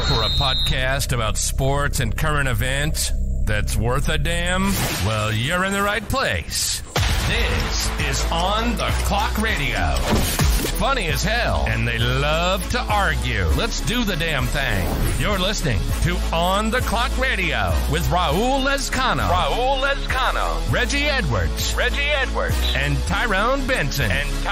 For a podcast about sports and current events that's worth a damn, well, you're in the right place. This is On the Clock Radio. Funny as hell, and they love to argue. Let's do the damn thing. You're listening to On the Clock Radio with Raul Lezcano. Reggie Edwards. And Tyrone Benson.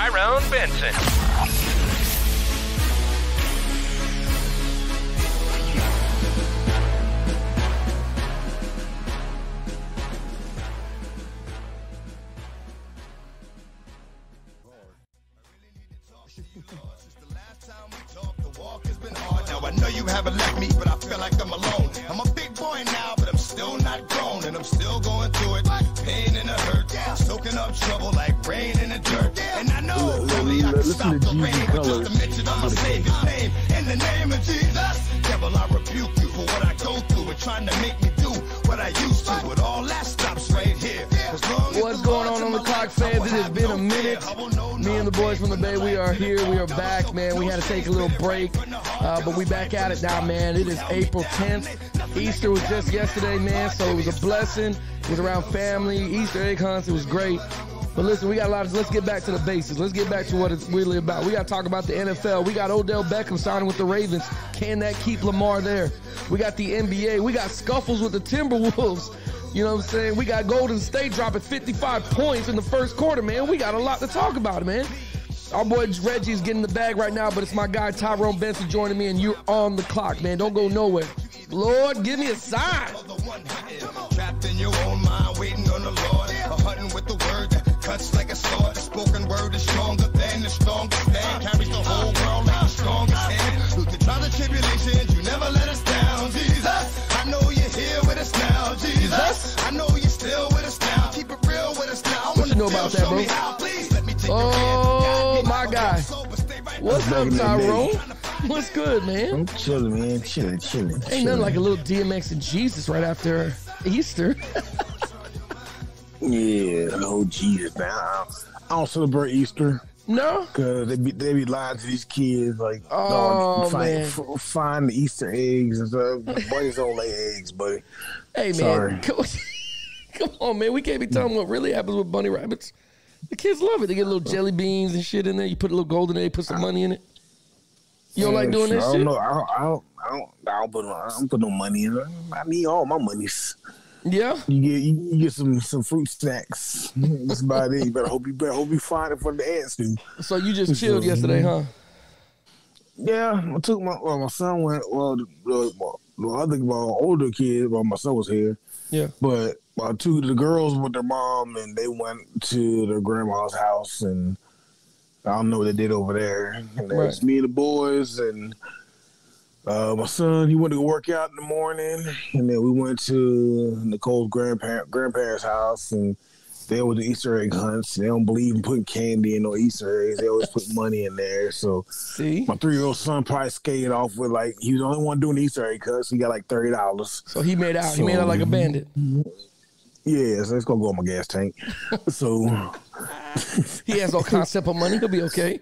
I know you haven't left me, but I feel like I'm alone. I'm a big boy now, but I'm still not grown, and I'm still going through it. Pain and a hurt, soaking up trouble like rain in the dirt. And I know really I can stop the rain with just a mention of my Savior's name. In the name of Jesus, devil, I rebuke you for what I go through and trying to make me do what I used to. But all that stops right here. What's going on the clock, fans? It has been a minute. Me and the boys from the Bay, we are here. We are back, man. We had to take a little break, but we back at it now, man. It is April 10th. Easter was just yesterday, man, so it was a blessing. It was around family, Easter egg hunts. It was great. But listen, we got a lot of, let's get back to the basics. Let's get back to what it's really about. We got to talk about the NFL. We got Odell Beckham signing with the Ravens. Can that keep Lamar there? We got the NBA. We got scuffles with the Timberwolves. You know what I'm saying? We got Golden State dropping 55 points in the first quarter, man. We got a lot to talk about, man. Our boy Reggie's getting the bag right now, but it's my guy Tyrone Benson joining me, and you're on the clock, man. Don't go nowhere. Lord, give me a sign. Trapped in your own mind, waiting on the Lord. Hunting with the word that cuts like a sword. The spoken word is stronger than the strongest man. Carries the whole world like the strongest hand. Through the trials and tribulations, you never let us down. Jesus, I know you're here with us now. Jesus, I know you're still with us now. Keep it real with us now. What you know about that, bro? Oh, my guy. What's up, Tyrone? What's good, man? I'm chilling, man. Chilling. Ain't nothing like a little DMX and Jesus right after Easter. Yeah, oh Jesus, man. I don't celebrate Easter. No? Because they be lying to these kids, like, man. Find the Easter eggs and stuff. Bunnies don't lay eggs, buddy. Hey, man. Sorry. Come on, man. We can't be telling what really happens with bunny rabbits. The kids love it. They get little jelly beans and shit in there. You put a little golden egg, put some money in it. You don't like doing that shit? I don't put no money in it. I need all my monies. Yeah, you get some fruit snacks. That's about it. You better hope you find it for the ants do. So you just chilled yesterday, huh? Yeah, I took my son went. Well, I think my older kid. Well, my son was here. Yeah, but two of the girls with their mom, and they went to their grandma's house, and I don't know what they did over there. And it was me and the boys, and my son, he went to go work out in the morning, and then we went to Nicole's grandparents' house, and they were the Easter egg hunts. They don't believe in putting candy in no Easter eggs. They always put money in there. So see, my 3-year-old son probably skated off with he was the only one doing Easter egg hunts. He got like $30. So he made out. He made out like a bandit. Yeah, so it's gonna go on my gas tank. So he has no concept of money. He'll be okay.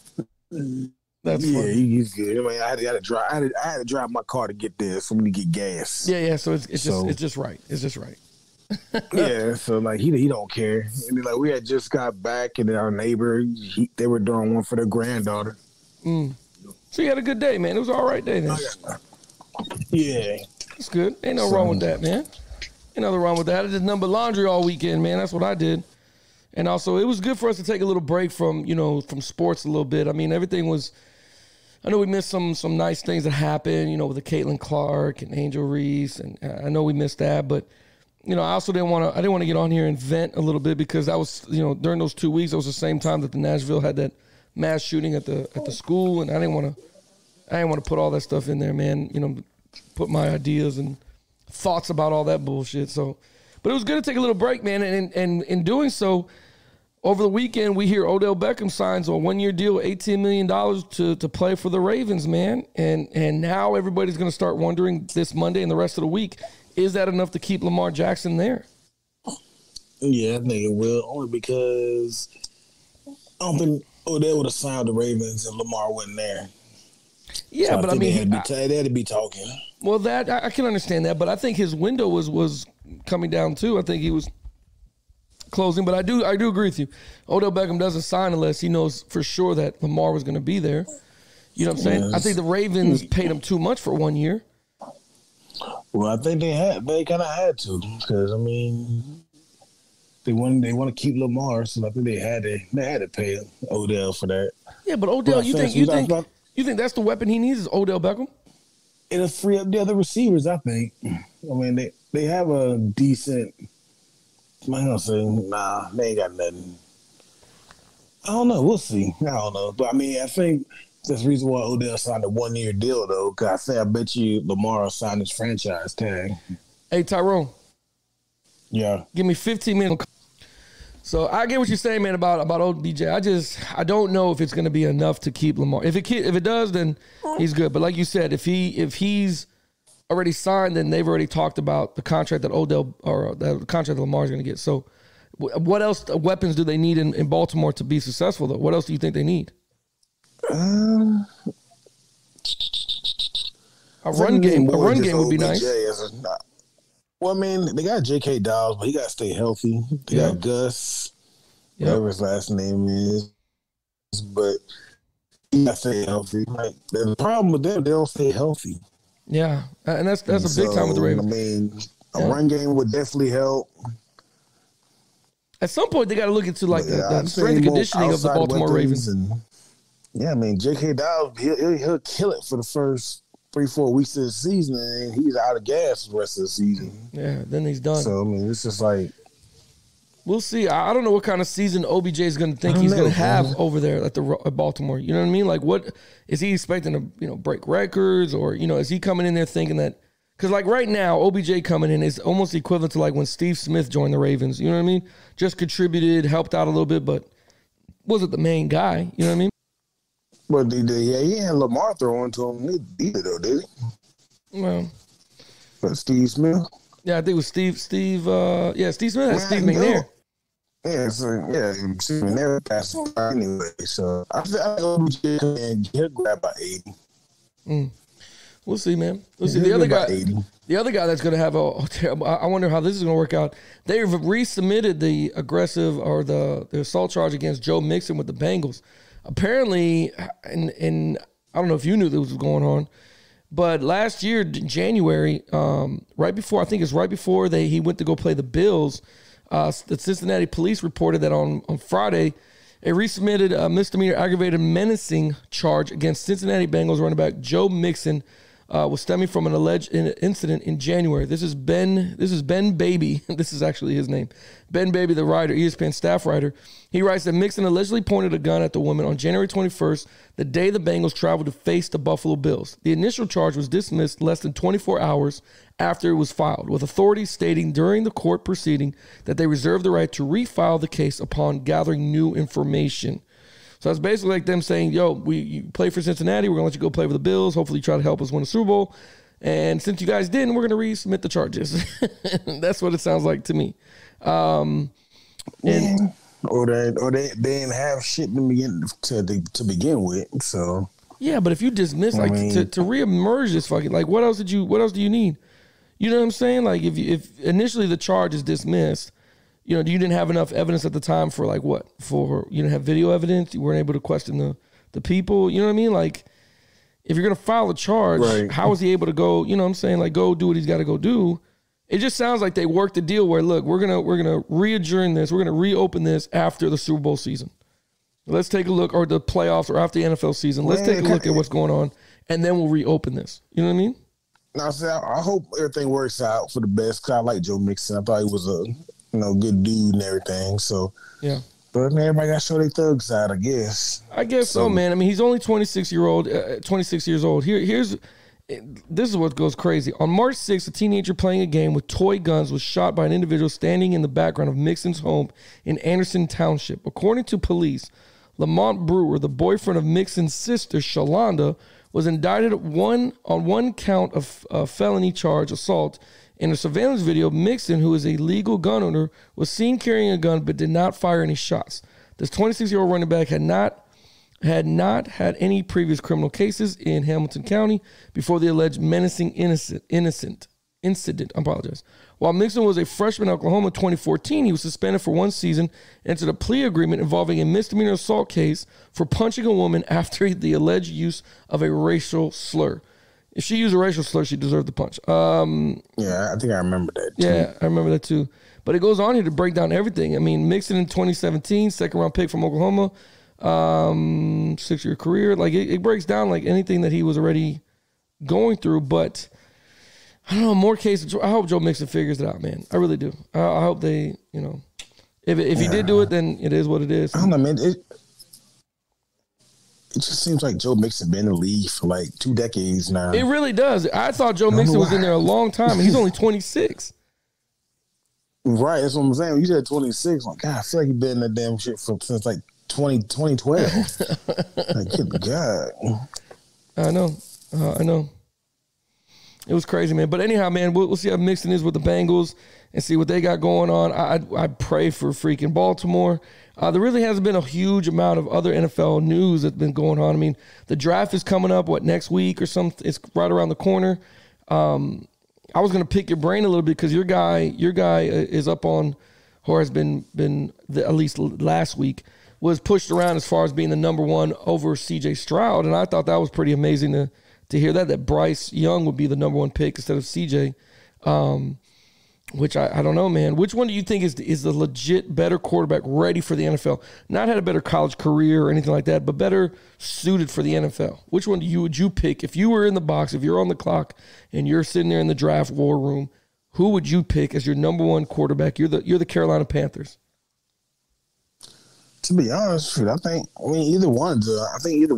That's funny. He's good. I mean, I had to drive my car to get there, so we get gas. Yeah. So it's just right. It's just right. Yeah. So he don't care. And then we had just got back, and then our neighbor they were doing one for their granddaughter. So you had a good day, man. It was an all right day then. Yeah. That's good. Ain't no wrong with that, man. Ain't nothing wrong with that. I did number laundry all weekend, man. That's what I did. And also, it was good for us to take a little break from sports a little bit. I mean, everything was. I know we missed some nice things that happened, with the Caitlin Clark and Angel Reese, and I know we missed that. But I also didn't want to get on here and vent a little bit because that was during those 2 weeks, it was the same time that the Nashville had that mass shooting at the school, and I didn't want to put all that stuff in there, man. Put my ideas and thoughts about all that bullshit. So, but it was good to take a little break, man. And in doing so, over the weekend, we hear Odell Beckham signs a 1-year deal, $18 million to play for the Ravens, man. And now everybody's going to start wondering this Monday and the rest of the week, is that enough to keep Lamar Jackson there? Yeah, I think it will, only because I don't think Odell would have signed the Ravens if Lamar wasn't there. Yeah, so but I mean, they had to be talking. Well, that I can understand that, but I think his window was coming down too. I think he was closing, but I do agree with you. Odell Beckham doesn't sign unless he knows for sure that Lamar was going to be there. You know what I'm saying? Yes. I think the Ravens paid him too much for 1 year. Well, I think they kind of had to, because I mean, they want to keep Lamar, so I think they had to pay Odell for that. Yeah, but Odell, you think that's the weapon he needs is Odell Beckham? It'll free up the other receivers, I think. I mean, they have a decent. I'm gonna say, nah, they ain't got nothing. I don't know. We'll see. I don't know, but I mean, I think that's the reason why Odell signed a 1 year deal, though. Because I bet you Lamar signed his franchise tag. Hey, Tyrone. Yeah. Give me 15 minutes. So I get what you're saying, man, about OBJ. I don't know if it's going to be enough to keep Lamar. If it does, then he's good. But like you said, if he's already signed, then they've already talked about the contract that the contract that Lamar's going to get. So what else weapons do they need in Baltimore to be successful, though? What else do you think they need? A run game would be nice. Well, I mean, they got J.K. Dobbs, but he got to stay healthy. They got Gus, whatever his last name is, but he got to stay healthy. Like, the problem with them, they don't stay healthy. Yeah, and that's a big time with the Ravens. I mean, a run game would definitely help. At some point, they got to look into like the strength and conditioning of the Baltimore Ravens. Yeah, I mean, J.K. Dobbs, he'll kill it for the first 3-4 weeks of the season, and he's out of gas the rest of the season. Yeah, then he's done. So, I mean, it's just like... We'll see. I don't know what kind of season OBJ is going to think he's going to have over there at Baltimore. You know what I mean? Like, what is he expecting to break records, or is he coming in there thinking that? Because like right now, OBJ coming in is almost equivalent to like when Steve Smith joined the Ravens. You know what I mean? Just contributed, helped out a little bit, but wasn't the main guy. You know what I mean? But he had Lamar throwing to him either, though, did he? Well, but Steve Smith. Yeah, I think it was Steve. Steve Smith had Steve McNair. Yeah, Steve McNair passed anyway. So I think OBJ and he'll grab about 80. We'll see, man. We'll see. The other guy that's going to have I wonder how this is going to work out. They've resubmitted the aggressive or the assault charge against Joe Mixon with the Bengals. Apparently, and I don't know if you knew this was going on, but last year, in January, right before he went to go play the Bills, the Cincinnati police reported that on Friday, they resubmitted a misdemeanor aggravated menacing charge against Cincinnati Bengals running back Joe Mixon, was stemming from an alleged incident in January. This is Ben Baby. This is actually his name. Ben Baby, the writer, ESPN staff writer. He writes that Mixon allegedly pointed a gun at the woman on January 21st, the day the Bengals traveled to face the Buffalo Bills. The initial charge was dismissed less than 24 hours after it was filed, with authorities stating during the court proceeding that they reserved the right to refile the case upon gathering new information. So that's basically like them saying, you play for Cincinnati, we're going to let you go play for the Bills, hopefully try to help us win a Super Bowl. And since you guys didn't, we're going to resubmit the charges. That's what it sounds like to me. Or they didn't have shit to begin with. So yeah, but if you dismiss, to reemerge this fucking, like, what else do you need? You know what I'm saying? Like, if initially the charge is dismissed, you didn't have enough evidence at the time for like what? For you didn't have video evidence, you weren't able to question the people. You know what I mean? Like, if you're gonna file a charge, right, how is he able to go? You know what I'm saying? Like, go do what he's got to go do. It just sounds like they worked the deal where, look, we're gonna re-adjourn this, we're gonna reopen this after the Super Bowl season. Let's take a look, or the playoffs, or after the NFL season. Let's take a look at what's going on, and then we'll reopen this. You know what I mean? No, I hope everything works out for the best. Cause I like Joe Mixon. I thought he was a good dude and everything. So yeah, but everybody got to show their thug side, I guess. I guess so, man. I mean, he's only 26 years old. This is what goes crazy. On March 6th, a teenager playing a game with toy guns was shot by an individual standing in the background of Mixon's home in Anderson Township. According to police, Lamont Brewer, the boyfriend of Mixon's sister, Shalonda, was indicted on one count of felony charge assault. In a surveillance video, Mixon, who is a legal gun owner, was seen carrying a gun but did not fire any shots. This 26-year-old running back had had not had any previous criminal cases in Hamilton County before the alleged menacing incident. I apologize. While Mixon was a freshman in Oklahoma in 2014, he was suspended for 1 season and entered a plea agreement involving a misdemeanor assault case for punching a woman after the alleged use of a racial slur. If she used a racial slur, she deserved the punch. Yeah, I think I remember that too. Yeah, I remember that too. But it goes on here to break down everything. I mean, Mixon in 2017, second-round pick from Oklahoma, 6-year career. Like, it breaks down, like, anything that he was already going through. But, I don't know, more cases. I hope Joe Mixon figures it out, man. I really do. I hope they, you know, if he did do it, then it is what it is. I don't know, man. It just seems like Joe Mixon been in the league for like 2 decades now. It really does. I thought Joe Mixon was in there a long time, and he's only 26. Right, that's what I'm saying. You said 26. Like, God, I feel like you've been in that damn shit since like 2012. Like, good God. I know. It was crazy, man. But anyhow, man, we'll see how Mixon is with the Bengals and see what they got going on. I pray for freaking Baltimore. There really hasn't been a huge amount of other NFL news that's been going on. I mean, the draft is coming up, next week or something? It's right around the corner. I was going to pick your brain a little bit because your guy is up on, or has been at least last week, was pushed around as far as being the number 1 over C.J. Stroud, and I thought that was pretty amazing to hear that Bryce Young would be the number 1 pick instead of C.J., which I don't know, man. Which one do you think is the legit better quarterback ready for the NFL? Not had a better college career or anything like that, but better suited for the NFL. Which one would you pick if you were in the box, if you're on the clock, and you're sitting there in the draft war room? Who would you pick as your number 1 quarterback? You're the Carolina Panthers. To be honest, I think either one's a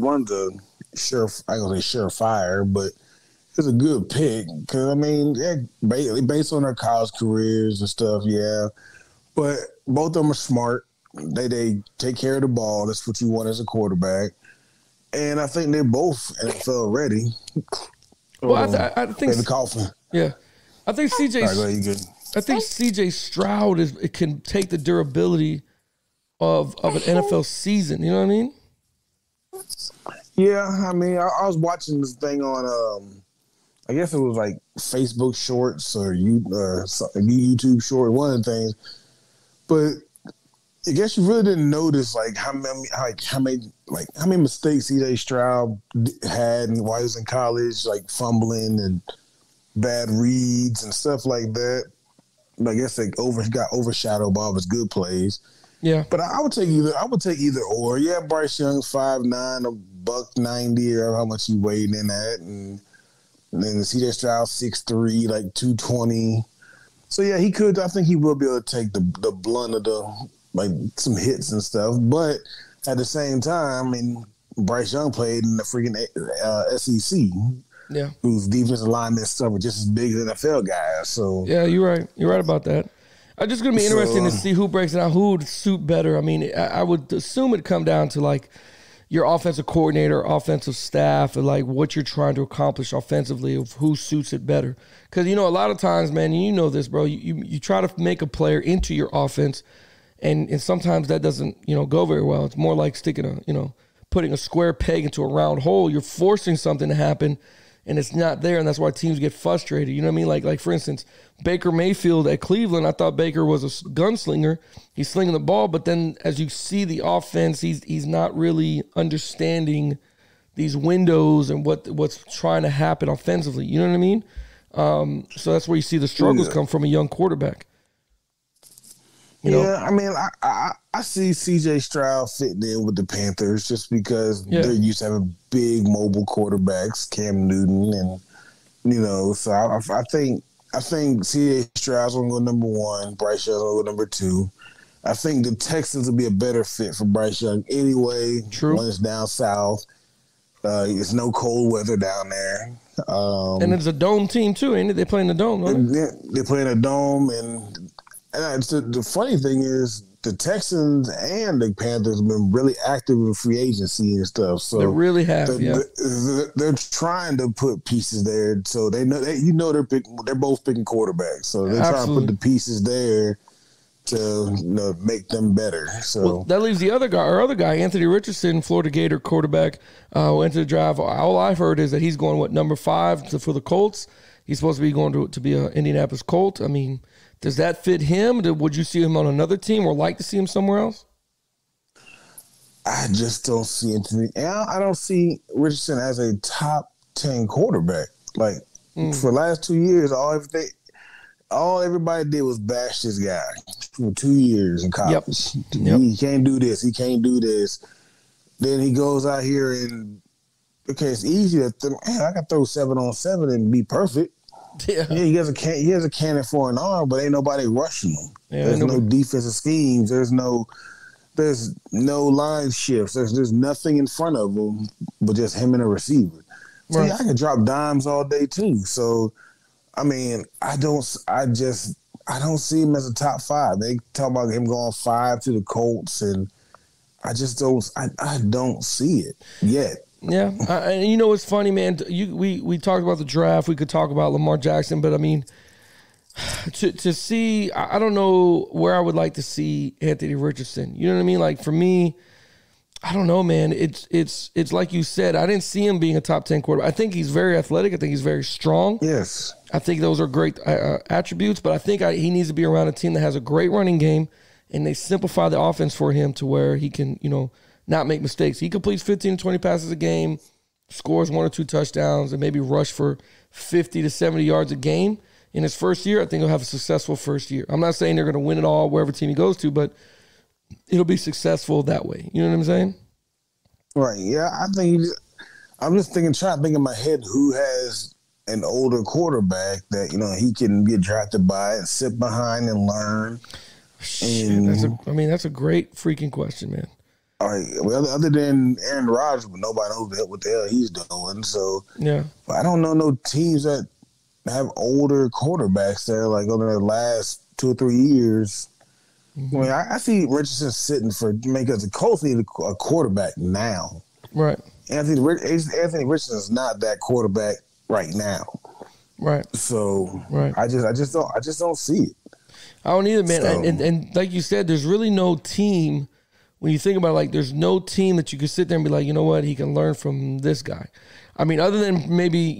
surefire, but it's a good pick because based on their college careers and stuff, yeah. But both of them are smart. They take care of the ball. That's what you want as a quarterback, and I think they're both NFL ready. Well, I think the coffin. Yeah, I think CJ. Right, I think CJ Stroud it can take the durability of an NFL season. You know what I mean? Yeah, I mean, I was watching this thing on. I guess it was like Facebook Shorts or YouTube Short, one of the things. But I guess you really didn't notice how many mistakes C.J. Stroud had while he was in college, like fumbling and bad reads and stuff like that. But I guess he got overshadowed by all his good plays. Yeah, but I would take either or. Yeah, Bryce Young's 5'9", $190, or how much he weighed in at, and then C.J. Stroud 6'3", like 220. So yeah, he could. I think he will be able to take the blunt of some hits and stuff. But at the same time, I mean, Bryce Young played in the freaking SEC. Yeah, whose defensive linemen and stuff were just as big as NFL guys. So yeah, you're right. You're right about that. It's just going to be interesting to see who breaks it out, who would suit better. I mean, I would assume it'd come down to like your offensive coordinator, offensive staff, and like what you're trying to accomplish offensively of who suits it better. Because, a lot of times, man, you know this, bro, you try to make a player into your offense, and sometimes that doesn't, go very well. It's more like putting a square peg into a round hole. You're forcing something to happen, and it's not there, and that's why teams get frustrated. You know what I mean? Like for instance, Baker Mayfield at Cleveland, I thought Baker was a gunslinger. He's slinging the ball, but then as you see the offense, he's not really understanding these windows and what's trying to happen offensively. You know what I mean? So that's where you see the struggles come from a young quarterback. I mean, I see C.J. Stroud fitting in with the Panthers just because they're used to having big mobile quarterbacks, Cam Newton, and so I think C.J. Stroud's going to go number 1, Bryce Young's going to go number 2. I think the Texans will be a better fit for Bryce Young anyway. True. When it's down south, it's no cold weather down there, and it's a dome team too, ain't it? They play in the dome, don't they? They play in a dome, and the funny thing is the Texans and the Panthers have been really active in free agency and stuff. So they really have. They're trying to put pieces there, so they know they're both picking quarterbacks. So they're trying to put the pieces there to make them better. So that leaves the other guy, our other guy, Anthony Richardson, Florida Gator quarterback, went to the draft. All I've heard is that he's going number 5 for the Colts. He's supposed to be going to be an Indianapolis Colt. I mean, does that fit him? Would you see him on another team or like to see him somewhere else? I just don't see Anthony. I don't see Richardson as a top 10 quarterback. Like for the last 2 years, all everybody did was bash this guy for 2 years in college. Yep. He can't do this. He can't do this. Then he goes out here and it's easy to think, I can throw 7-on-7 and be perfect. Yeah, he has a cannon for an arm, but ain't nobody rushing him. Yeah, there's no defensive schemes. There's no line shifts. There's nothing in front of him but just him and a receiver. So I can drop dimes all day too. So I mean, I don't see him as a top 5. They talk about him going 5 to the Colts, and I just don't. I don't see it yet. Yeah, and you know what's funny, man? We talked about the draft. We could talk about Lamar Jackson, but I mean, to see, I don't know where I would like to see Anthony Richardson. You know what I mean? Like for me, I don't know, man. It's like you said. I didn't see him being a top 10 quarterback. I think he's very athletic. I think he's very strong. Yes, I think those are great attributes. But I think he needs to be around a team that has a great running game, and they simplify the offense for him to where he can, not make mistakes. He completes 15 to 20 passes a game, scores 1 or 2 touchdowns, and maybe rush for 50 to 70 yards a game. In his first year, I think he'll have a successful first year. I'm not saying they're going to win it all wherever team he goes to, but it'll be successful that way. You know what I'm saying? Right. Yeah, I'm just trying to think in my head who has an older quarterback that, he can get drafted by and sit behind and learn. That's a great freaking question, man. All right. Well, other than Aaron Rodgers, but nobody knows what the hell he's doing. So yeah, I don't know no teams that have older quarterbacks that are like over the last 2 or 3 years. Mm-hmm. I mean, I see Richardson sitting because the Colts need a quarterback now. Right. Anthony Richardson is not that quarterback right now. Right. So right. I just don't see it. I don't either, man. So, and like you said, there's really no team. When you think about it, like, there's no team that you could sit there and be like, you know what, he can learn from this guy. I mean, other than maybe,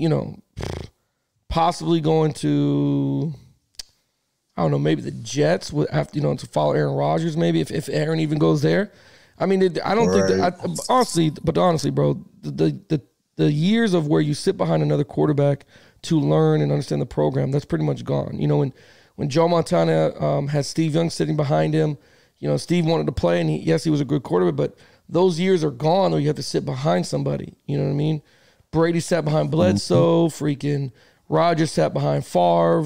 possibly going to, I don't know, maybe the Jets would have to, to follow Aaron Rodgers, maybe if Aaron even goes there. I mean, I don't think that, honestly, bro, the years of where you sit behind another quarterback to learn and understand the program, that's pretty much gone. When Joe Montana had Steve Young sitting behind him, Steve wanted to play, and he was a good quarterback, but those years are gone where you have to sit behind somebody. You know what I mean? Brady sat behind Bledsoe, freaking Rodgers sat behind Favre.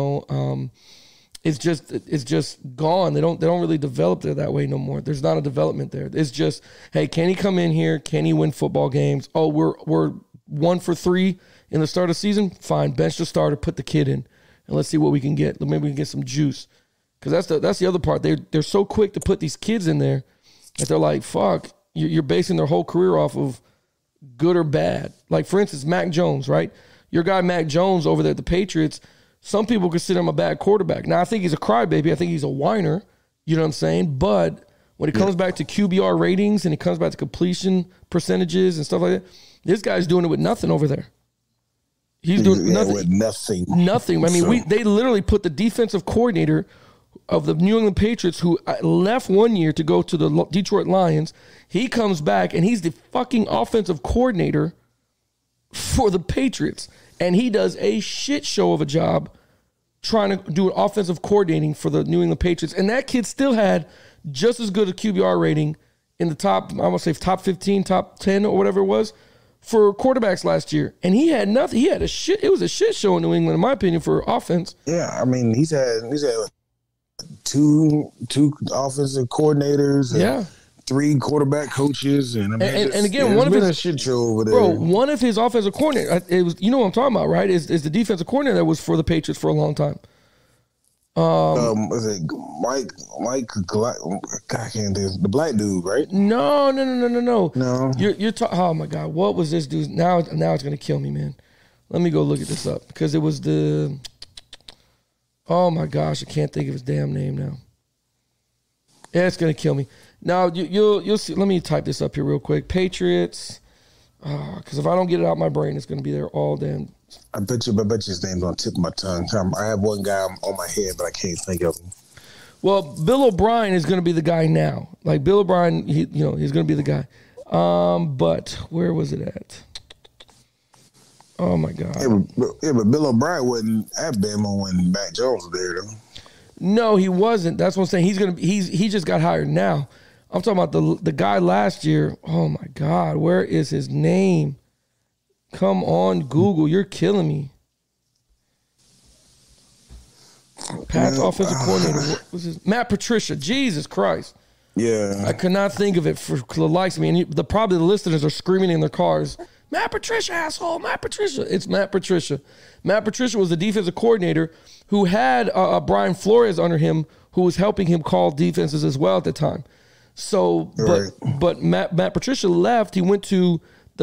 It's just gone. They don't really develop there that way no more. There's not a development there. It's just, hey, can he come in here? Can he win football games? Oh, we're 1 for 3 in the start of the season. Fine, bench the starter, put the kid in, and let's see what we can get. Maybe we can get some juice. Because that's the other part. They're so quick to put these kids in there that they're like, fuck, you're basing their whole career off of good or bad. Like, for instance, Mac Jones, right? Your guy Mac Jones over there at the Patriots, some people consider him a bad quarterback. Now, I think he's a crybaby. I think he's a whiner. You know what I'm saying? But when it comes back to QBR ratings and it comes back to completion percentages and stuff like that, this guy's doing it with nothing over there. He's doing nothing. With nothing. Nothing. I mean, they literally put the defensive coordinator of the New England Patriots, who left 1 year to go to the Detroit Lions. He comes back, and he's the fucking offensive coordinator for the Patriots. And he does a shit show of a job trying to do an offensive coordinating for the New England Patriots. And that kid still had just as good a QBR rating in the top, I want to say top 15, top 10, or whatever it was, for quarterbacks last year. And he had nothing. It was a shit show in New England, in my opinion, for offense. Yeah, I mean, he's had two offensive coordinators, and 3 quarterback coaches, and again, one of his shit show over there. Bro, one of his offensive coordinators, it was, what I'm talking about, right? Is the defensive coordinator that was for the Patriots for a long time. Was it Mike? I can't do the black dude, right? No. No. You're talking. Oh my God, what was this dude? Now it's gonna kill me, man. Let me go look at this up because it was the. Oh my gosh, I can't think of his damn name now. Yeah, it's gonna kill me. Now you'll see. Let me type this up here real quick. Patriots, because if I don't get it out my brain, it's gonna be there all damn. I bet you his name's on the tip of my tongue. I have one guy on my head, but I can't think of him. Well, Bill O'Brien is gonna be the guy now. Like Bill O'Brien, he's gonna be the guy. But where was it at? Oh my God. Yeah, but Bill O'Brien wasn't at Bama when Mac Jones was there, though. No, he wasn't. That's what I'm saying. He just got hired now. I'm talking about the guy last year. Oh my God, where is his name? Come on, Google, you're killing me. Pat's offensive coordinator. What was his? Matt Patricia. Jesus Christ. Yeah. I could not think of it for the likes of me. And probably the listeners are screaming in their cars, Matt Patricia, asshole, Matt Patricia. It's Matt Patricia. Matt Patricia was the defensive coordinator who had Brian Flores under him, who was helping him call defenses as well at the time. So, but Matt Patricia left. He went to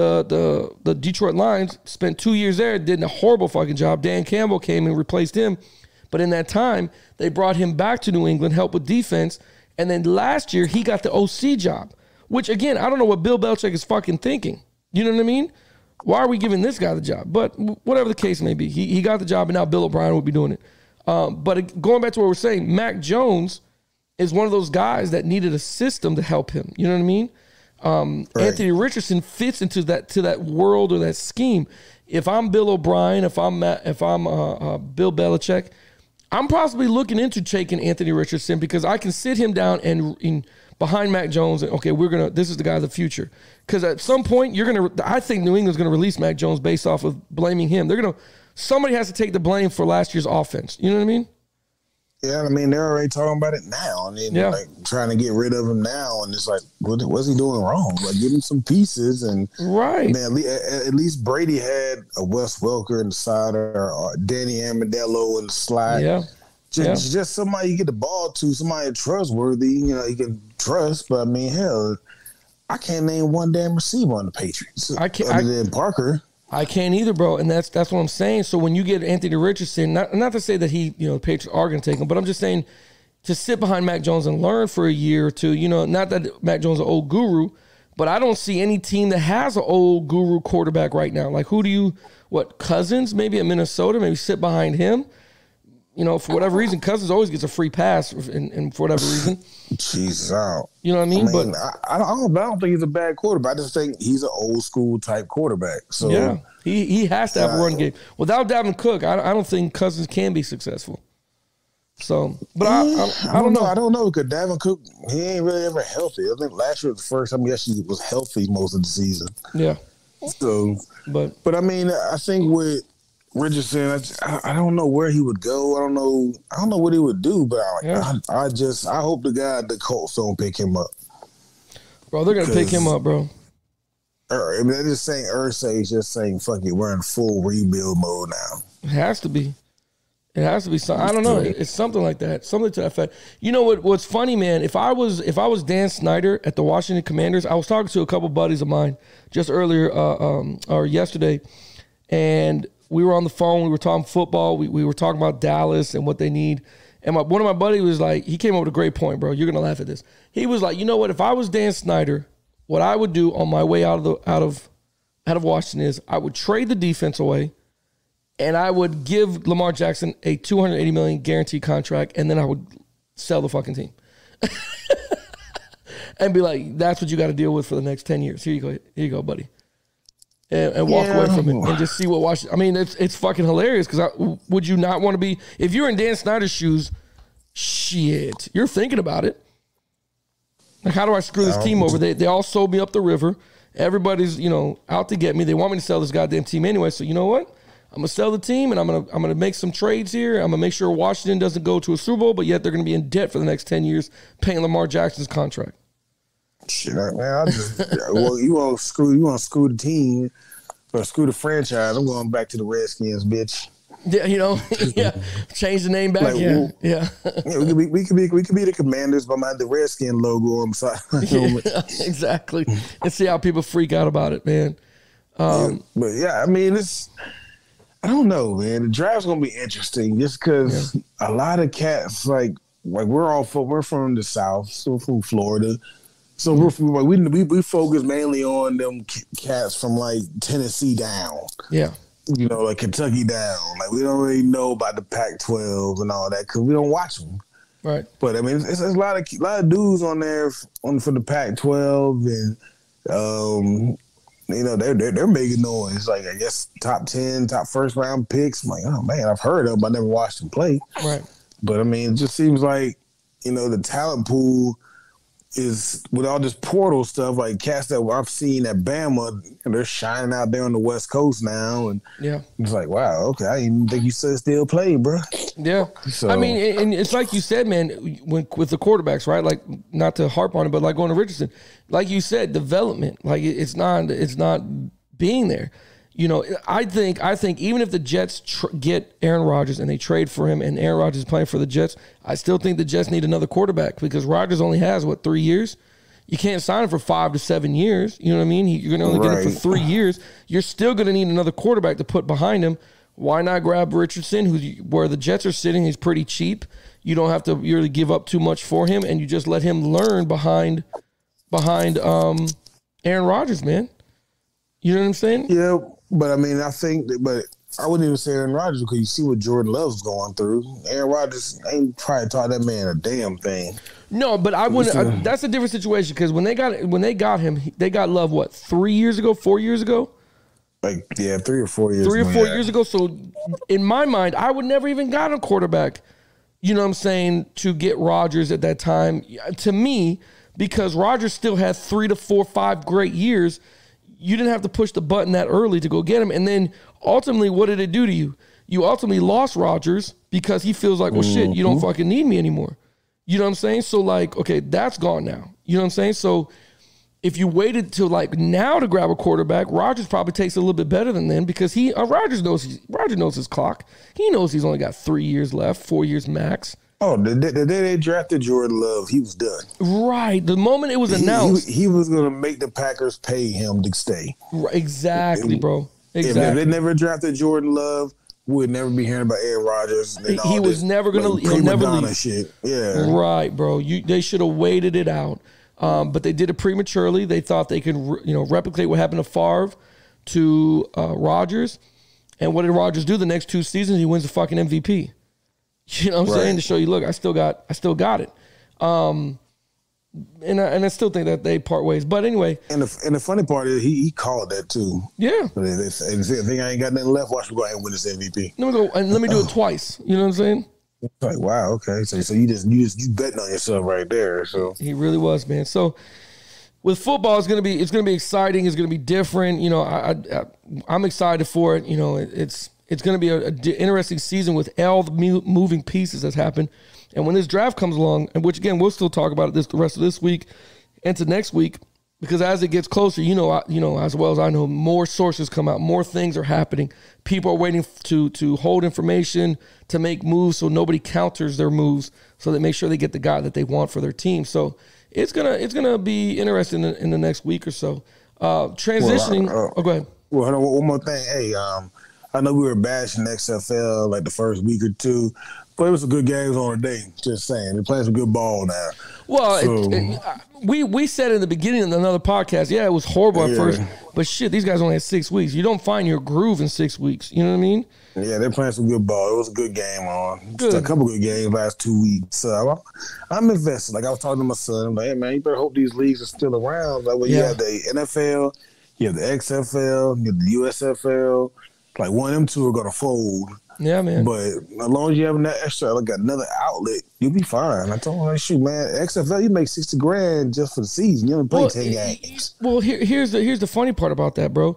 the Detroit Lions, spent 2 years there, did a horrible fucking job. Dan Campbell came and replaced him. But in that time, they brought him back to New England, help with defense. And then last year, he got the OC job, which, again, I don't know what Bill Belichick is fucking thinking. You know what I mean? Why are we giving this guy the job? But whatever the case may be, he got the job, and now Bill O'Brien will be doing it. But going back to what we're saying, Mac Jones is one of those guys that needed a system to help him. You know what I mean? Right. Anthony Richardson fits into that world or that scheme. If I'm Bill O'Brien, if I'm Bill Belichick, I'm possibly looking into taking Anthony Richardson because I can sit him down and behind Mac Jones. And, okay, this is the guy of the future. Because at some point, I think New England's going to release Mac Jones based off of blaming him. Somebody has to take the blame for last year's offense. You know what I mean? Yeah, I mean, they're already talking about it now. And then, like, trying to get rid of him now. And it's like, what's he doing wrong? Like, give him some pieces. And, right. Man, at least Brady had a Wes Welker in the side or Danny Amendola in the slot. Yeah. Just somebody you get the ball to, somebody trustworthy, you can trust. But, I mean, hell, I can't name one damn receiver on the Patriots other than Parker. I can't either, bro, and that's what I'm saying. So when you get Anthony Richardson, not to say that the Patriots are going to take him, but I'm just saying to sit behind Mac Jones and learn for a year or two. Not that Mac Jones is an old guru, but I don't see any team that has an old guru quarterback right now. Like Cousins, maybe at Minnesota, maybe sit behind him. For whatever reason, Cousins always gets a free pass, and for whatever reason. Jesus, out. You know what I mean? But I don't think he's a bad quarterback. I just think he's an old school type quarterback. So yeah, he has to have a run game. Without Dalvin Cook, I don't think Cousins can be successful. So, but I don't know. I don't know because Dalvin Cook, he ain't really ever healthy. I think last year was the first time he actually was healthy most of the season. Yeah. So, but I mean, I think with Richardson, I don't know where he would go. I don't know what he would do, but I hope the Colts don't pick him up. Bro, they're gonna pick him up, bro. I mean, they're just saying Irsay is just saying, fuck it, we're in full rebuild mode now. It has to be. It has to be something. I don't know. It's something like that. Something to that effect. You know what's funny, man? If I was Dan Snyder at the Washington Commanders, I was talking to a couple buddies of mine just earlier or yesterday, and we were on the phone. We were talking football. We were talking about Dallas and what they need. And one of my buddies was like, he came up with a great point, bro. You're gonna laugh at this. He was like, you know what? If I was Dan Snyder, what I would do on my way out of Washington is I would trade the defense away, and I would give Lamar Jackson a $280 million guaranteed contract, and then I would sell the fucking team, and be like, that's what you got to deal with for the next 10 years. Here you go, buddy. And walk away from it and just see what Washington. I mean, it's fucking hilarious because would you not want to be, if you're in Dan Snyder's shoes, shit, you're thinking about it. Like, how do I screw this team over? They all sold me up the river. Everybody's out to get me. They want me to sell this goddamn team anyway. So you know what? I'm gonna sell the team and I'm gonna make some trades here. I'm gonna make sure Washington doesn't go to a Super Bowl, but yet they're gonna be in debt for the next 10 years paying Lamar Jackson's contract. Shit, man, you want to screw the team, or screw the franchise. I'm going back to the Redskins, bitch. Yeah, change the name back. Yeah. We could be the Commanders, but I have the Redskin logo on the side. Yeah, exactly. And see how people freak out about it, man. But yeah, I mean, I don't know, man. The draft's gonna be interesting just because a lot of cats like like we're from the South, so we're from Florida. So we're from, like, we focus mainly on them cats from like Tennessee down. Yeah. You know, like Kentucky down. Like we don't really know about the Pac-12 and all that because we don't watch them. Right. But I mean, it's a lot of dudes on there for the Pac-12, and you know they're making noise. Like I guess top 10, top first round picks. I'm like, oh man, I've heard of them, but I never watched them play. Right. But I mean, it just seems like, you know, the talent pool is with all this portal stuff, like cats that I've seen at Bama, and they're shining out there on the West Coast now, and yeah, it's like, wow, okay, I didn't even think you said still play, bro. Yeah, so I mean, and it's like you said, man, with the quarterbacks, right? Like, not to harp on it, but like going to Richardson, like you said, development, like it's not being there. You know, I think even if the Jets get Aaron Rodgers and they trade for him and Aaron Rodgers is playing for the Jets, I still think the Jets need another quarterback because Rodgers only has, 3 years? You can't sign him for 5 to 7 years. You know what I mean? You're going to only get him for 3 years. You're still going to need another quarterback to put behind him. Why not grab Richardson, where the Jets are sitting? He's pretty cheap. You don't have to really give up too much for him, and you just let him learn behind Aaron Rodgers, man. You know what I'm saying? Yeah. But I mean, I wouldn't even say Aaron Rodgers because you see what Jordan Love's going through. Aaron Rodgers ain't probably taught that man a damn thing. No, but I wouldn't. That's a different situation because when they got him, they got Love 3 years ago, 4 years ago. Like 3 or 4 years. 3 or 4 years ago. So in my mind, I would never even got a quarterback. You know what I'm saying, to get Rodgers at that time. To me, because Rodgers still had 3 to 4, 5 great years. You didn't have to push the button that early to go get him. And then ultimately, what did it do to you? You ultimately lost Rodgers because he feels like, well, shit, you don't fucking need me anymore. You know what I'm saying? So, like, okay, that's gone now. You know what I'm saying? So if you waited till like now to grab a quarterback, Rodgers probably takes a little bit better than then because Rodgers knows his clock. He knows he's only got 3 years left, 4 years max. Oh, the day they drafted Jordan Love, he was done. Right. The moment it was announced. He was going to make the Packers pay him to stay. Right, exactly, bro. Exactly. If they never drafted Jordan Love, we would never be hearing about Aaron Rodgers. He was never going to he'll never leave. Shit. Yeah. Right, bro. They should have waited it out. But they did it prematurely. They thought they could replicate what happened to Favre to Rodgers. And what did Rodgers do the next 2 seasons? He wins the fucking MVP. You know what I'm saying? To show you, look, I still got it. And I still think that they part ways. But anyway. And the funny part is he called that too. Yeah. They think I ain't got nothing left. Watch me go ahead and win this MVP. Let me do it twice. You know what I'm saying? Like, wow, okay. So you betting on yourself right there. So he really was, man. So with football, it's gonna be exciting. It's gonna be different. You know, I'm excited for it. You know, it's going to be an interesting season with all the moving pieces that's happened. And when this draft comes along, and which, again, we'll still talk about it the rest of this week and to next week, because as it gets closer, you know, as well as I know, more sources come out, more things are happening. People are waiting to hold information, to make moves so nobody counters their moves, so they make sure they get the guy that they want for their team. So it's gonna be interesting in the next week or so. Transitioning. Go ahead. Well, hold on, one more thing. Hey, I know we were bashing XFL like the first week or two, but it was some good games on the day. Just saying, they're playing some good ball now. Well, we said in the beginning of another podcast, it was horrible at first, but shit, these guys only had 6 weeks. You don't find your groove in 6 weeks. You know what I mean? Yeah, they're playing some good ball. It was a good game on. Just a couple good games last 2 weeks. So I'm invested. Like I was talking to my son, I'm like, hey man, you better hope these leagues are still around. Like, you have the NFL, you have the XFL, you have the USFL. Like one of them two are gonna fold. Yeah, man. But as long as you have that extra, like another outlet, you'll be fine. I told him, shoot, man, XFL, you make $60,000 just for the season. You don't play 10 games. Well, here's the funny part about that, bro.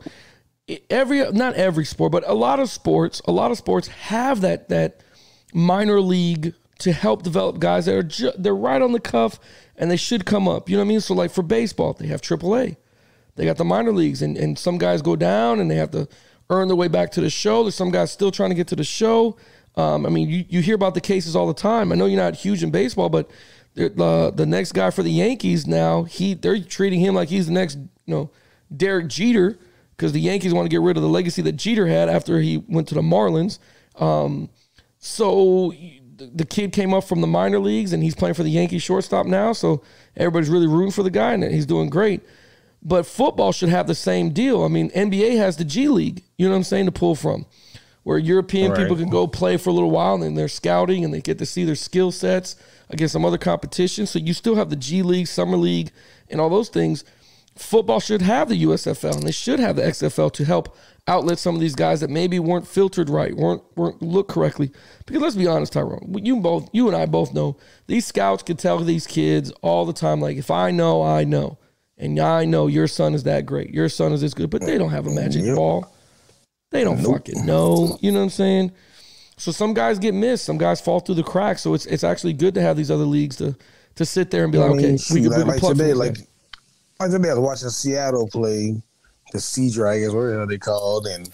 Not every sport, but a lot of sports have that minor league to help develop guys that they're right on the cuff and they should come up. You know what I mean? So like for baseball, they have AAA. They got the minor leagues, and some guys go down and they have to earn their way back to the show. There's some guys still trying to get to the show. I mean, you hear about the cases all the time. I know you're not huge in baseball, but the next guy for the Yankees now, they're treating him like he's the next, Derek Jeter, because the Yankees want to get rid of the legacy that Jeter had after he went to the Marlins. So the kid came up from the minor leagues, and he's playing for the Yankees shortstop now, so everybody's really rooting for the guy, and he's doing great. But football should have the same deal. I mean, NBA has the G League, you know what I'm saying, to pull from, where European people can go play for a little while, and then they're scouting, and they get to see their skill sets against some other competition. So you still have the G League, Summer League, and all those things. Football should have the USFL, and they should have the XFL to help outlet some of these guys that maybe weren't filtered right, weren't looked correctly. Because let's be honest, Tyrone, you and I both know these scouts can tell these kids all the time, like, if I know, I know. And I know your son is that great. Your son is this good. But they don't have a magic ball. They don't fucking know. You know what I'm saying? So some guys get missed. Some guys fall through the cracks. So it's actually good to have these other leagues to sit there and be like, okay, we can plug today, like today I was watching Seattle play the Sea Dragons, whatever they called, and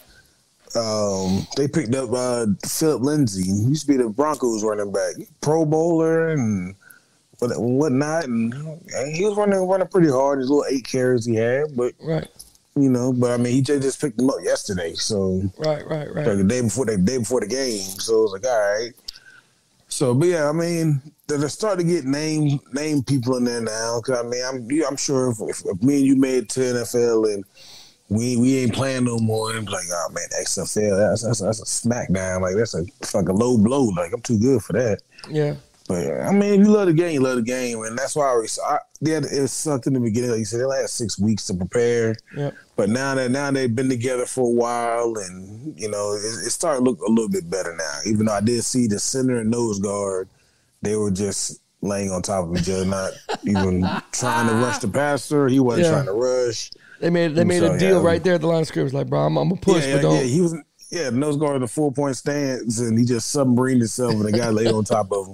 they picked up Philip Lindsay. He used to be the Broncos running back, Pro Bowler and whatnot, and he was running pretty hard. His little 8 carries he had, but but I mean, he just picked them up yesterday, so right. Like the day before the game, so it was like, all right. So, but yeah, I mean, they're starting to get name people in there now. Cause I mean, I'm sure if me and you made it to NFL and we ain't playing no more, and be like, oh man, XFL, that's a smackdown. Like that's like a low blow. Like I'm too good for that. Yeah. But I mean, if you love the game, you love the game, and that's why it sucked in the beginning. Like you said, they only had 6 weeks to prepare. Yep. But now they've been together for a while, and it's starting to look a little bit better now. Even though I did see the center and nose guard, they were just laying on top of each other, not even trying to rush the passer. He wasn't trying to rush. They made a deal right there at the line of scrimmage. Like, bro, I'm gonna push, but don't. Yeah, he was. Yeah, the nose guard in the 4-point stance, and he just submarined himself, and the guy laid on top of him.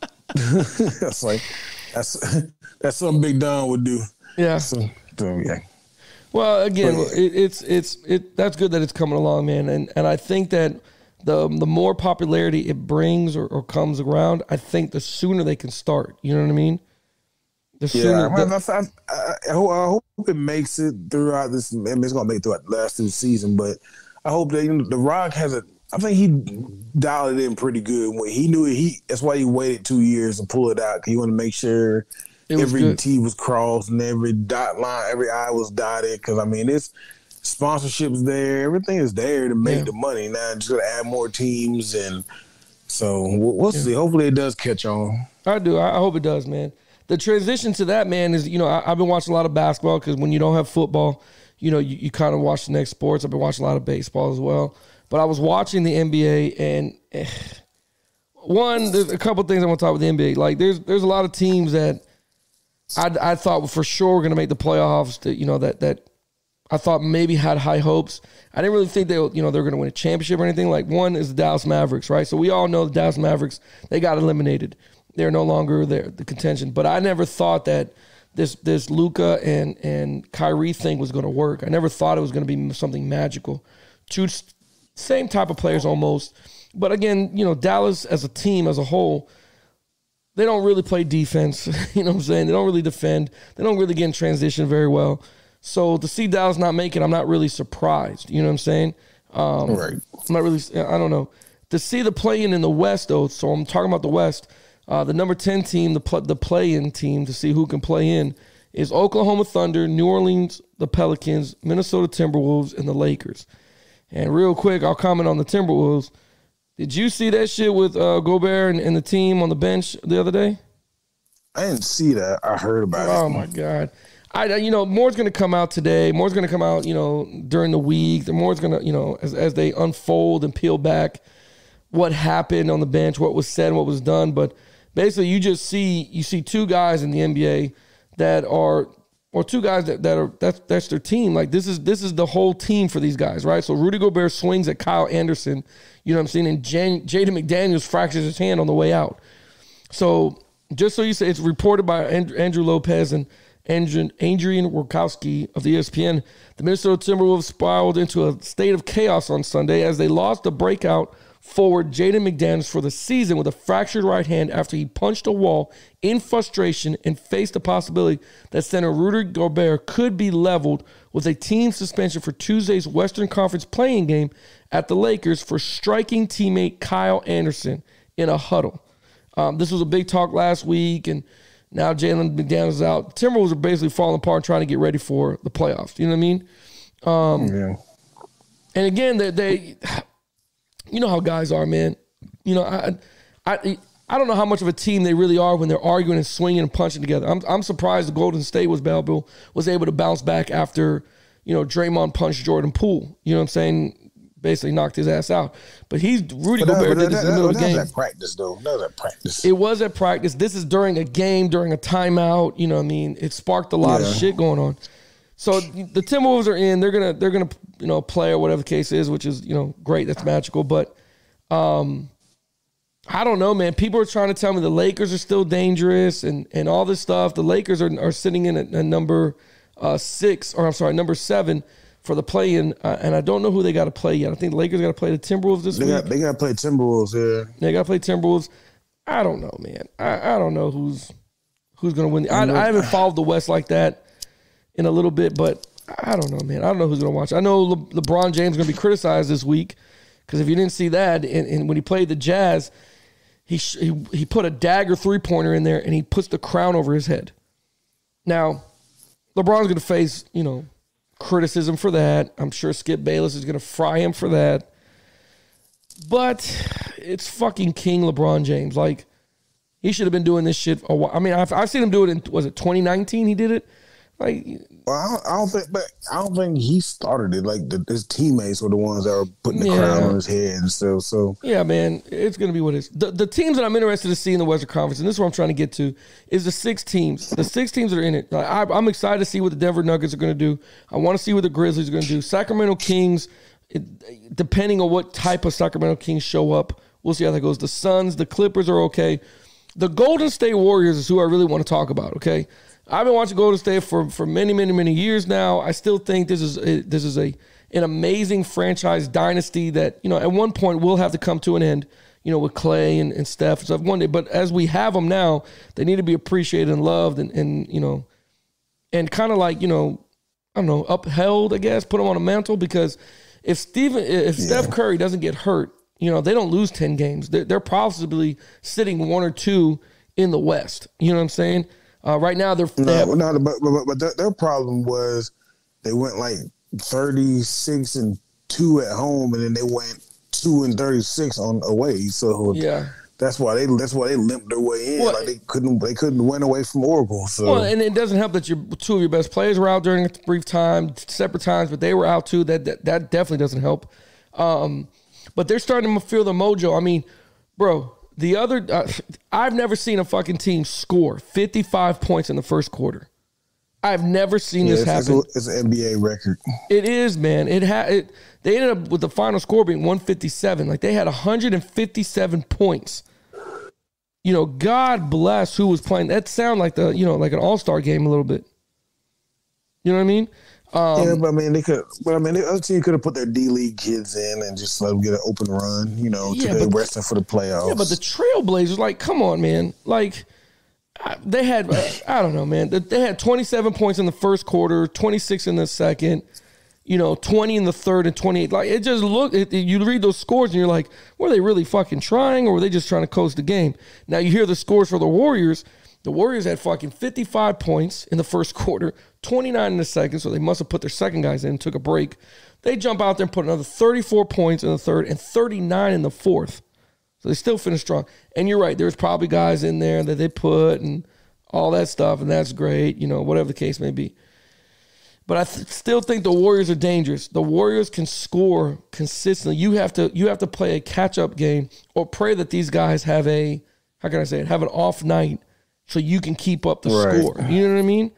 That's like that's something Big Don would do. Yeah. So yeah. Well, again, it's that's good that it's coming along, man, and I think that the more popularity it brings or comes around, I think the sooner they can start. You know what I mean? The sooner. I hope it makes it throughout this. I mean, it's gonna make it throughout the last of the season, but I hope that The Rock has I think he dialed it in pretty good. When he knew that's why he waited 2 years to pull it out. He wanted to make sure every T was crossed and every dot line, every I was dotted. Because I mean, it's sponsorships there, everything is there to make the money. Now just gonna add more teams, and so we'll see. Hopefully, it does catch on. I do. I hope it does, man. The transition to that, man, is I've been watching a lot of basketball because when you don't have football, you kind of watch the next sports. I've been watching a lot of baseball as well. But I was watching the NBA, and there's a couple things I want to talk about the NBA. Like, there's a lot of teams that I thought for sure were going to make the playoffs. That I thought maybe had high hopes. I didn't really think they were going to win a championship or anything. Like, one is the Dallas Mavericks, right? So we all know the Dallas Mavericks, they got eliminated. They're no longer there, the contention. But I never thought that this Luka and Kyrie thing was going to work. I never thought it was going to be something magical. Two same type of players almost. But again, Dallas as a team, as a whole, they don't really play defense. You know what I'm saying? They don't really defend. They don't really get in transition very well. So to see Dallas not make it, I'm not really surprised. You know what I'm saying? Right. I'm not really, I don't know. To see the play-in in the West, though, so I'm talking about the West, the number 10 team, the play-in team, to see who can play in, is Oklahoma Thunder, New Orleans, the Pelicans, Minnesota Timberwolves, and the Lakers. And real quick, I'll comment on the Timberwolves. Did you see that shit with Gobert and the team on the bench the other day? I didn't see that. I heard about it. Oh, my God. More's going to come out today. More's going to come out, during the week. The more's going to, as they unfold and peel back what happened on the bench, what was said, what was done. But basically, you see two guys in the NBA that are, or two guys that's their team. Like this is the whole team for these guys, right? So Rudy Gobert swings at Kyle Anderson, you know what I'm saying? And Jaden McDaniels fractures his hand on the way out. So just so you say, it's reported by Andrew Lopez and Adrian Wojnarowski of the ESPN. The Minnesota Timberwolves spiraled into a state of chaos on Sunday as they lost the breakout forward Jaden McDaniels for the season with a fractured right hand after he punched a wall in frustration and faced the possibility that center Rudy Gobert could be leveled with a team suspension for Tuesday's Western Conference playing game at the Lakers for striking teammate Kyle Anderson in a huddle. This was a big talk last week, and now Jalen McDaniels is out. Timberwolves are basically falling apart trying to get ready for the playoffs. You know what I mean? Yeah. And again, they you know how guys are, man. You know, I don't know how much of a team they really are when they're arguing and swinging and punching together. I'm surprised the Golden State was able to bounce back after, you know, Draymond punched Jordan Poole. You know what I'm saying? Basically knocked his ass out. But Rudy Gobert did this in the middle of the game. That was at practice, though. That was at practice. It was at practice. This is during a game, during a timeout. You know what I mean? It sparked a lot of shit going on. So the Timberwolves are in. They're gonna you know, play or whatever the case is, which is, you know, great. That's magical. But I don't know, man. People are trying to tell me the Lakers are still dangerous and all this stuff. The Lakers are sitting in a number 7 for the play-in, and I don't know who they got to play yet. I think the Lakers got to play the Timberwolves this week. They got to play Timberwolves, yeah. They got to play Timberwolves. I don't know, man. I don't know who's going to win. I haven't followed the West like that in a little bit, but I don't know, man. I don't know who's going to watch. I know LeBron James is going to be criticized this week because if you didn't see that, and when he played the Jazz, he put a dagger three-pointer in there, and he puts the crown over his head. Now, LeBron's going to face, you know, criticism for that. I'm sure Skip Bayless is going to fry him for that. But it's fucking King LeBron James. Like, he should have been doing this shit a while. I mean, I've seen him do it in, was it 2019 he did it? Like, well, I don't think he started it. Like his teammates were the ones that were putting the crown on his head and stuff. So yeah, man, it's gonna be what it is. The teams that I'm interested to see in the Western Conference, and this is what I'm trying to get to, is the 6 teams. The 6 teams that are in it. Like, I'm excited to see what the Denver Nuggets are gonna do. I want to see what the Grizzlies are gonna do. Sacramento Kings, depending on what type of Sacramento Kings show up, we'll see how that goes. The Suns, the Clippers are okay. The Golden State Warriors is who I really want to talk about. Okay. I've been watching Golden State for many years now. I still think this is an amazing franchise dynasty that, you know, at one point will have to come to an end, you know, with Clay and Steph and stuff one day. But as we have them now, they need to be appreciated and loved and you know, and kind of like, you know, I don't know, upheld, I guess, put them on a mantle, because if Steph Curry doesn't get hurt, you know, they don't lose 10 games. They're possibly sitting 1 or 2 in the West. You know what I'm saying? Right now, but their problem was they went like 36-2 at home, and then they went 2-36 on away. So yeah, that's why they limped their way in. Well, like they couldn't win away from Oracle. So well, and it doesn't help that 2 of your best players were out during a brief time, separate times, but they were out too. That definitely doesn't help. But they're starting to feel the mojo. I mean, bro. I've never seen a fucking team score 55 points in the first quarter. I've never seen this happen. It's an NBA record. It is, man. They ended up with the final score being 157. Like, they had 157 points. You know, God bless who was playing. That sounded like like an all-star game a little bit. You know what I mean? Yeah, but I mean, the other team could have put their D-League kids in and just let them get an open run, you know, to their resting for the playoffs. Yeah, but the Trailblazers, like, come on, man. Like, they had, I don't know, man. They had 27 points in the first quarter, 26 in the second, you know, 20 in the third, and 28. Like, it just looked, you read those scores and you're like, were they really fucking trying, or were they just trying to coast the game? Now, you hear the scores for the Warriors. The Warriors had fucking 55 points in the first quarter, 29 in the second, so they must have put their second guys in and took a break. They jump out there and put another 34 points in the third and 39 in the fourth. So they still finished strong. And you're right, there's probably guys in there that they put and all that stuff, and that's great, you know, whatever the case may be. But I still think the Warriors are dangerous. The Warriors can score consistently. You have to play a catch-up game or pray that these guys have an off night, so you can keep up the score. You know what I mean?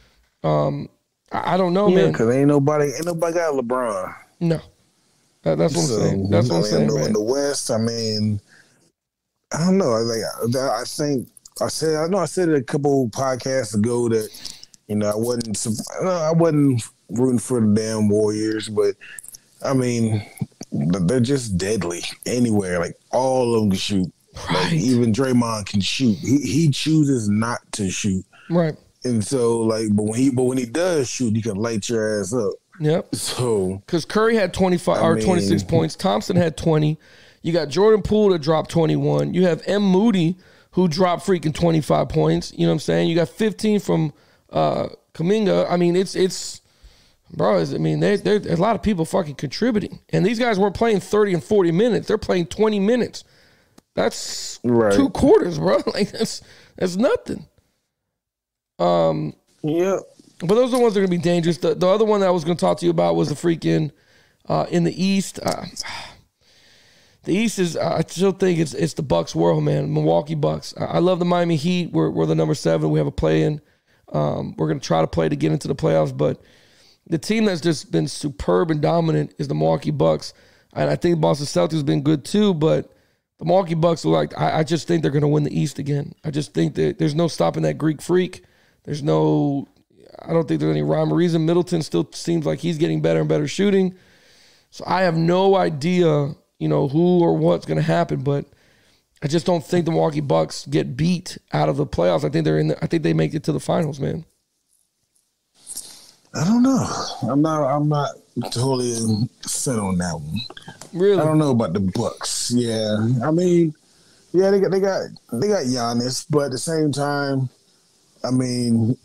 I don't know, man. Because ain't nobody got LeBron. No. That's what I'm saying. That's what I'm saying, man. In the West, I mean, I don't know. I said it a couple podcasts ago that, you know, I wasn't rooting for the damn Warriors, but I mean, they're just deadly anywhere. Like, all of them can shoot. Right. Like, even Draymond can shoot. He chooses not to shoot. Right. And so, like, but when he does shoot, he can light your ass up. Yep. So, because Curry had 26 points, Thompson had 20. You got Jordan Poole that dropped 21. You have M. Moody, who dropped freaking 25 points. You know what I'm saying? You got 15 from Kuminga. I mean, it's bro. I mean, there's a lot of people fucking contributing, and these guys weren't playing 30 and 40 minutes. They're playing 20 minutes. That's 2 quarters, bro. Like that's nothing. Yeah. But those are the ones that are gonna be dangerous. The other one that I was gonna talk to you about was the freaking in the East. The East is I still think it's the Bucks world, man. Milwaukee Bucks. I love the Miami Heat. We're the number 7. We have a play-in. We're gonna try to play to get into the playoffs, but the team that's just been superb and dominant is the Milwaukee Bucks. And I think Boston Celtics has been good too, but the Milwaukee Bucks are like, I just think they're going to win the East again. I just think that there's no stopping that Greek freak. I don't think there's any rhyme or reason. Middleton still seems like he's getting better and better shooting. So I have no idea, who or what's going to happen, but I just don't think the Milwaukee Bucks get beat out of the playoffs. I think they make it to the finals, man. I don't know. I'm not totally set on that one. Really? I don't know about the Bucks. Yeah. I mean, yeah, they got Giannis, but at the same time, I mean,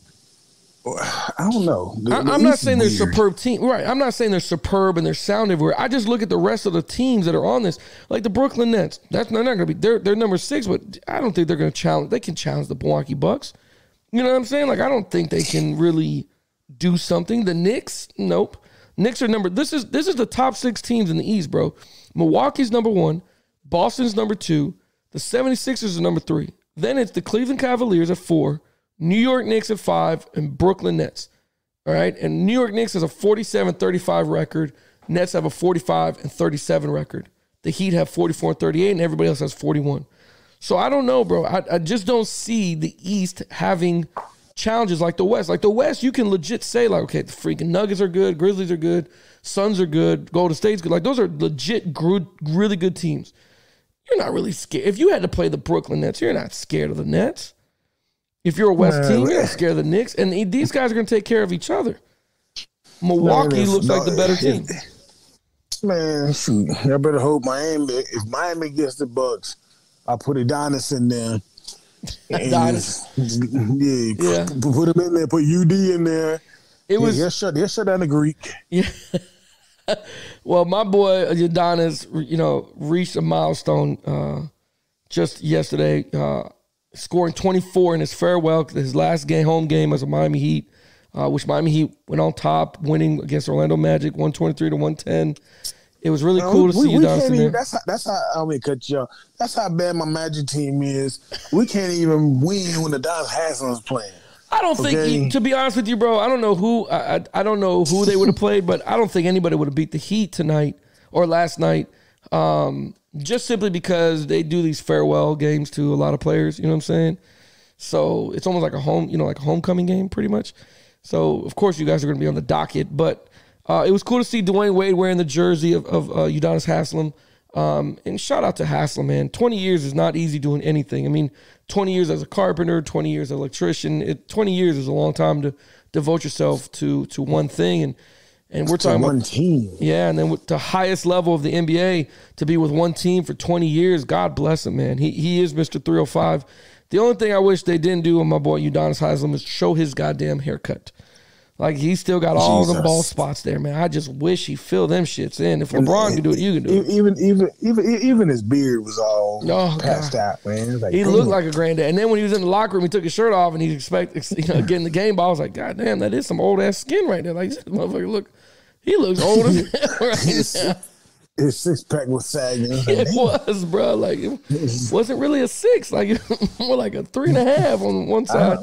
I don't know. I'm not saying they're a superb team. Right. I'm not saying they're superb and they're sound everywhere. I just look at the rest of the teams that are on this, like the Brooklyn Nets. They're not going to be, they're number 6, but I don't think they're going to challenge. They can challenge the Milwaukee Bucks. You know what I'm saying? Like, I don't think they can really do something. The Knicks, nope. Knicks are this is the top 6 teams in the East, bro. Milwaukee's number 1. Boston's number 2. The 76ers are number 3. Then it's the Cleveland Cavaliers at 4. New York Knicks at 5, and Brooklyn Nets. All right? And New York Knicks has a 47-35 record. Nets have a 45-37 record. The Heat have 44-38, and everybody else has 41. So I don't know, bro. I just don't see the East having challenges like the West. Like the West, you can legit say, like, okay, the freaking Nuggets are good, Grizzlies are good, Suns are good, Golden State's good. Like, those are legit, really good teams. You're not really scared. If you had to play the Brooklyn Nets, you're not scared of the Nets. If you're a West team, you're not scared of the Knicks. And these guys are going to take care of each other. Milwaukee looks like the better team. Man, shoot. I better hope if Miami gets the Bucks, I'll put Adonis in there. Adonis. Yeah. Put him in there, put UD in there. He'll shut down the Greek. Yeah. Well, my boy Adonis, reached a milestone just yesterday, scoring 24 in his farewell, his last home game as a Miami Heat, which Miami Heat went on top, winning against Orlando Magic, 123-110. It was really cool to see Adonis in there. That's how I'm gonna cut you off. That's how bad my Magic team is. We can't even win when Adonis Haslam's playing. I don't think, to be honest with you, bro, I don't know who I don't know who they would have played, but I don't think anybody would have beat the Heat tonight or last night. Just simply because they do these farewell games to a lot of players, you know what I'm saying? So it's almost like a homecoming game pretty much. So of course you guys are going to be on the docket, but it was cool to see Dwayne Wade wearing the jersey of Udonis Haslem. And shout out to Haslem, man. 20 years is not easy doing anything. I mean, 20 years as a carpenter, 20 years as an electrician. 20 years is a long time to devote yourself to one thing. And we're talking one about team. Yeah, and then with the highest level of the NBA to be with one team for 20 years, God bless him, man. He is Mr. 305. The only thing I wish they didn't do on my boy Udonis Haslem is show his goddamn haircut. Like, he still got all the bald spots there, man. I just wish he filled them shits in. If LeBron can do it, you can do it. Even his beard was all passed out, man. Like, he looked like a granddad. And then when he was in the locker room, he took his shirt off and he getting the game ball. I was like, God damn, that is some old ass skin right there. Like, this motherfucker he looks old as hell right now. His 6-pack was sagging. It was, bro. Like, it wasn't really a 6. Like, more like a 3.5 on one side.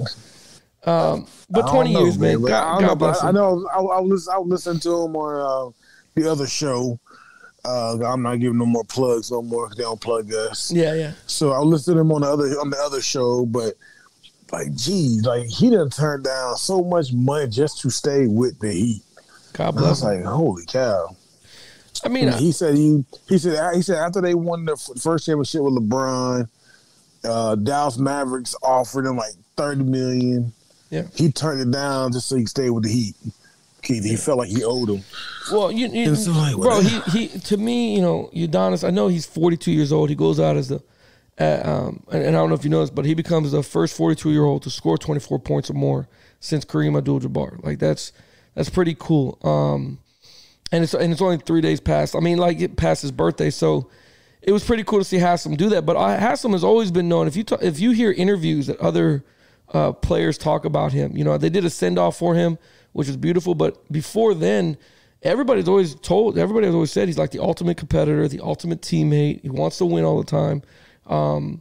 But 20 years, man. God bless him. I know. I was listening to him on the other show. I'm not giving no more plugs no more because they don't plug us. Yeah. So I listened to him on the other show, but like, geez, like he done turned down so much money just to stay with the Heat. God bless him. I was like, holy cow. I mean, he said after they won the first championship with LeBron, Dallas Mavericks offered him like $30 million. Yeah, he turned it down just so he could stay with the Heat. He felt like he owed him. Well, bro, he to me, Udonis, I know he's 42 years old. He goes out as and I don't know if you know this, but he becomes the first 42-year-old to score 24 points or more since Kareem Abdul-Jabbar. Like that's pretty cool. And it's only 3 days past. I mean, like, it passed his birthday, so it was pretty cool to see Haslam do that. But Haslam has always been known. If you hear interviews that other players talk about him, you know, they did a send off for him, which was beautiful. But before then, everybody has always said he's like the ultimate competitor, the ultimate teammate. He wants to win all the time. And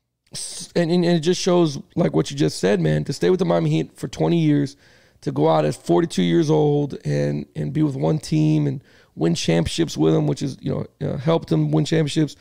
it just shows, like what you just said, man, to stay with the Miami Heat for 20 years, to go out at 42 years old and be with one team and win championships with them, which is, you know, helped them win championships.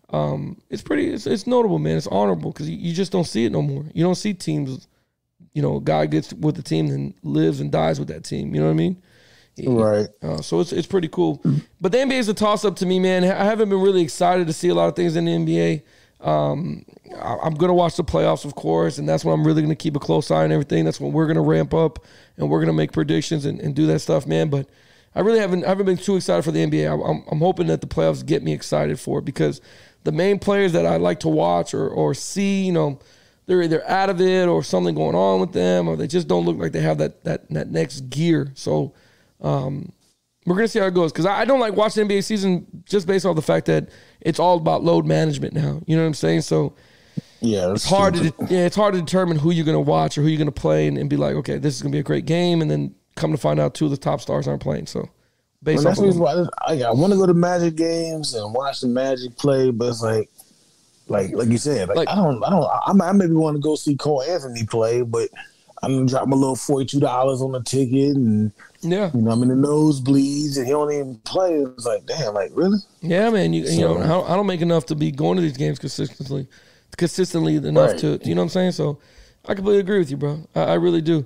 It's notable, man. It's honorable because you just don't see it no more. You don't see teams, you know, a guy gets with the team and lives and dies with that team. You know what I mean? Right. So it's pretty cool. But the NBA is a toss-up to me, man. I haven't been really excited to see a lot of things in the NBA. I'm going to watch the playoffs, of course, and that's when I'm really going to keep a close eye on everything. That's when we're going to ramp up and we're going to make predictions and do that stuff, man. But I really haven't been too excited for the NBA. I'm hoping that the playoffs get me excited for it because the main players that I like to watch or see, you know, they're either out of it or something going on with them or they just don't look like they have that next gear. So we're going to see how it goes because I don't like watching the NBA season just based off the fact that it's all about load management now. You know what I'm saying? So yeah, it's hard to determine who you're going to watch or who you're going to play and be like, okay, this is going to be a great game, and then come to find out two of the top stars aren't playing. So based off that's why I want to go to Magic games and watch the Magic play, but it's like you said, I maybe want to go see Cole Anthony play, but I'm gonna drop my little $42 on the ticket, and yeah, you know, I'm in the nosebleeds, and he don't even play. It's like, damn, like really? Yeah, man. You know, I don't make enough to be going to these games consistently enough to, you know what I'm saying? So I completely agree with you, bro. I really do.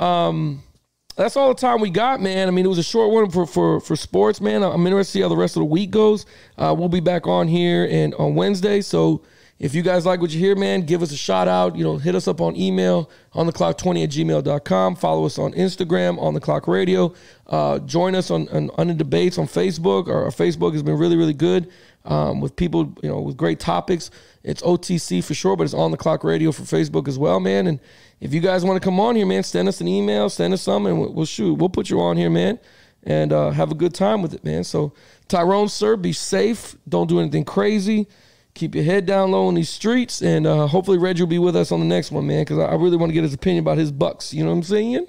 That's all the time we got, man. I mean, it was a short one for sports, man. I'm interested to see how the rest of the week goes. We'll be back on here and on Wednesday. So if you guys like what you hear, man, give us a shout out. You know, hit us up on email, ontheclock20@gmail.com. Follow us on Instagram, On The Clock Radio. Join us on the debates on Facebook. Our Facebook has been really, really good with people, you know, with great topics. It's OTC for sure, but it's On The Clock Radio for Facebook as well, man. And if you guys want to come on here, man, send us an email, send us something, and we'll put you on here, man, and have a good time with it, man. So, Tyrone, sir, be safe. Don't do anything crazy. Keep your head down low in these streets, and hopefully Reggie will be with us on the next one, man, because I really want to get his opinion about his Bucks. You know what I'm saying?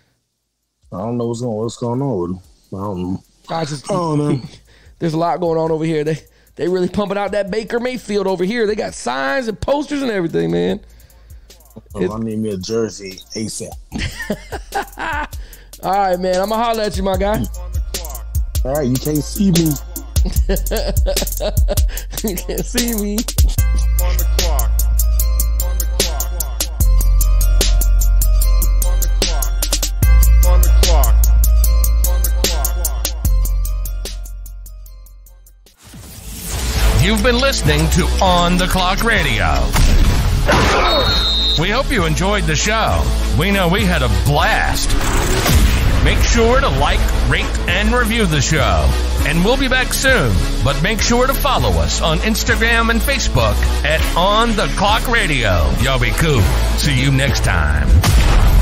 I don't know what's going on with him. I don't know. There's a lot going on over here. They really pumping out that Baker Mayfield over here. They got signs and posters and everything, man. I need me a jersey ASAP. All right, man. I'm going to holler at you, my guy. All right, you can't see me. You can't see me. On the clock. On the clock. On the clock. On the clock. On the clock. You've been listening to On The Clock Radio. We hope you enjoyed the show. We know we had a blast. Make sure to like, rate, and review the show. And we'll be back soon. But make sure to follow us on Instagram and Facebook at On The Clock Radio. Y'all be cool. See you next time.